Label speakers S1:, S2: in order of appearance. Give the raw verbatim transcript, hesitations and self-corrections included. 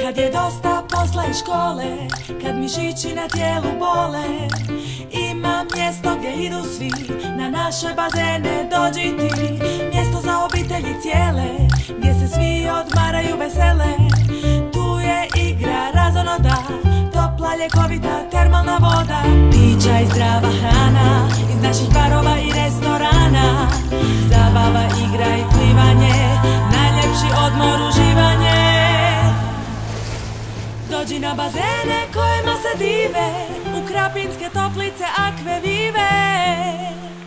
S1: Kad je dosta posla i škole, kad mišići na tijelu bole, ima mjesto gdje idu svi, na naše bazene dođi ti. Mjesto za obitelji cijele, gdje se svi odmaraju vesele. Tu je igra razonoda, topla ljekovita termalna voda, pića i zdrava hrana iz naših barova i restorana. Zabava, igra i plivanje, najljepši odmor, uživanje. Dođi na bazene kojima se dive, u Krapinske toplice Akve Vive.